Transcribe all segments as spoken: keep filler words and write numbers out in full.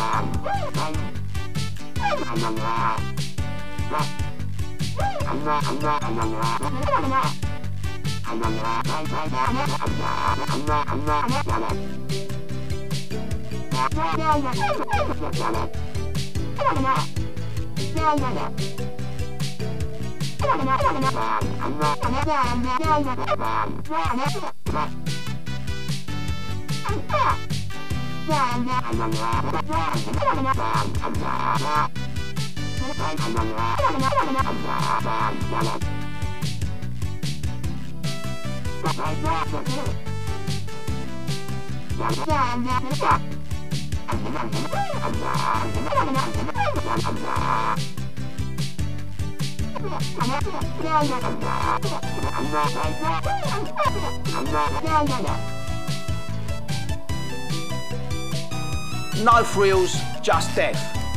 No frills, just death.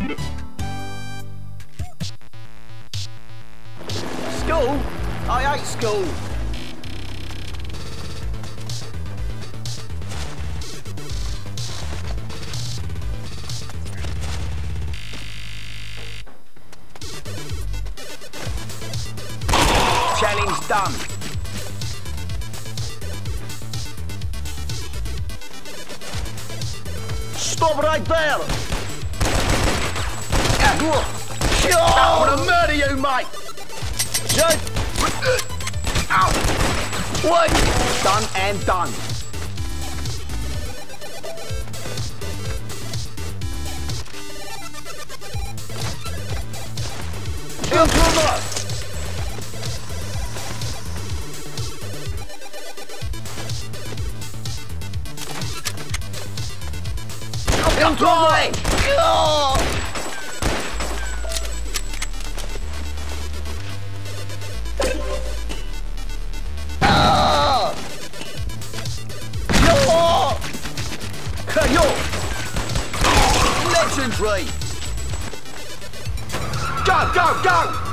School? I hate school. Challenge done. Stop right there! I want to murder you, mate! Shoot! Ow! What? Done and done. Implement! Implement! Oh! Yo! Legendary! Go, go, go!